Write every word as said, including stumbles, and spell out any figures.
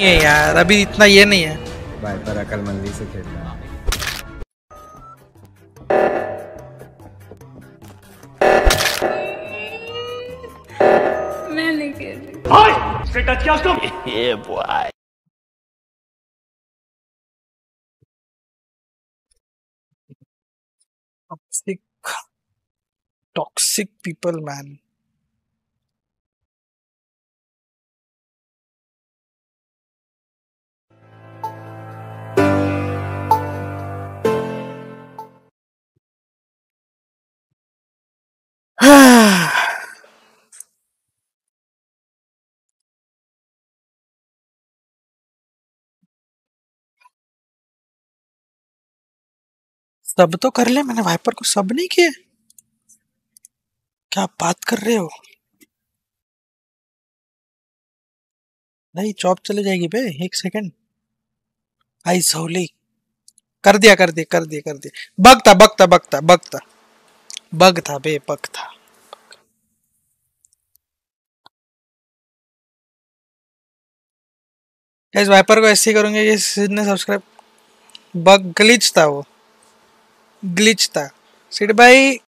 है यार, अभी इतना ये नहीं है। वाइपर अकलमंदी से खेल रहा है। मैं नहीं खेल रही। ये boy toxic toxic people man. सब तो कर ले, मैंने वाइपर को सब नहीं किए। क्या बात कर रहे हो? नहीं, चॉप चली जाएगी बे, एक सेकंड। आई सोली कर दिया कर दिया कर दिया कर दिया। बग था बग था बग था बग था बग था बे बग था। इस वाइपर को ऐसे ही करूंगे कि इसने सब्सक्राइब। बग ग्लिच था, वो ग्लिच था। सिड भाई